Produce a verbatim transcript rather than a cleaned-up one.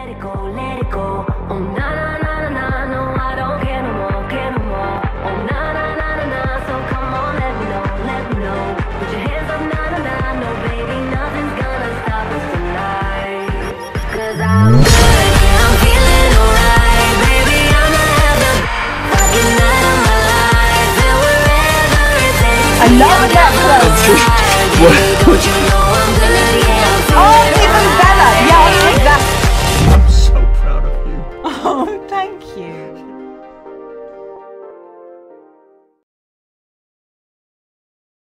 let it go, let it go. Oh na na na na na, no I don't care no more, care no more. Oh na na na na na, so come on let me know, let me know. Put your hands up, na na na, no baby, nothing's gonna stop us tonight. Cause I'm good, yeah, I'm feeling alright, baby, I'ma have the fucking night of my life, and wherever it takes me, I love that flow. I'll never ride, baby, don't you know